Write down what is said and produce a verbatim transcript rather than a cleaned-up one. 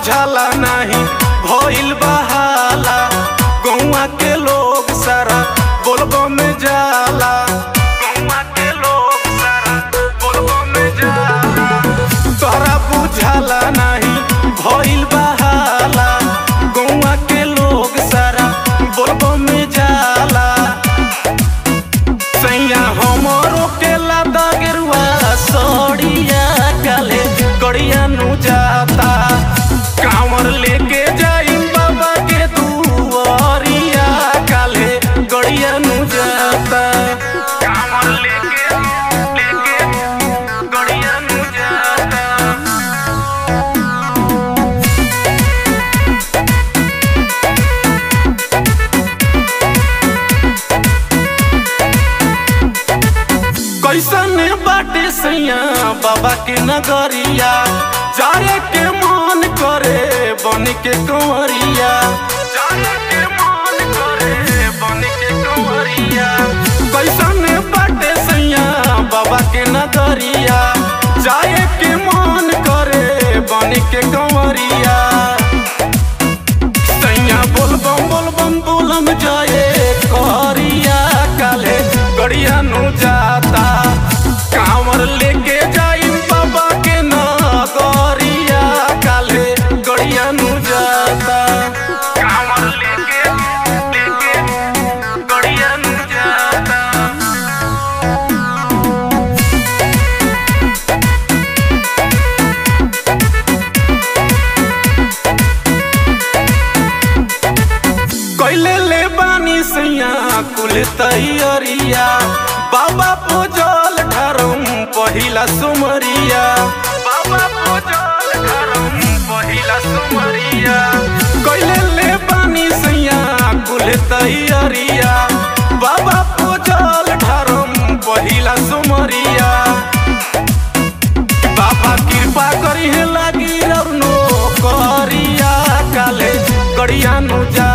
बुझाला नहीं भइल बहाला, गौवा के लोग सारा बोलबो में जाला, गौवा के लोग सारा बोलबो में जाला। तोहरा बुझाला नहीं भइल बहाला, गौवा के लोग सारा बोलबो में जाला। सैया हमरो के लादा गेरुआ सड़िया काले गड़िया नु जाता, कांवर लेके जाई बाबा के दुआरिया काले गड़िया नु जाता, कांवर लेके लेके गड़िया नु जाता। कैसन बाटे सैया बाबा के नगरिया, जाए के मन करे बन के कंवरिया, जाए के मन करे बन के कंवरिया। कैसन बाटे सैया बाबा के नगरिया, जाए के मन करे बन के कंवरिया। सैया बोल बम बोल बम बोलम जाए करिया काले गड़िया नु जाता, कांवर लेके जाई बाबा के नगरिया काले गड़िया नु जाता, कांवर लेके लेके गड़िया नु जाता। कैले ले बानी सैया कुल तैयारिया, बाबा पूजल ढरम पहिला सुमरिया, बाबा पूजल ढरम पहिला सुमरिया। कैले ले बानी सैया कुल तैयारिया, बाबा पूजल ढरम पहिला सुमरिया। बाबा कृपा करी लागी रौनो करिया काले गड़िया नु जा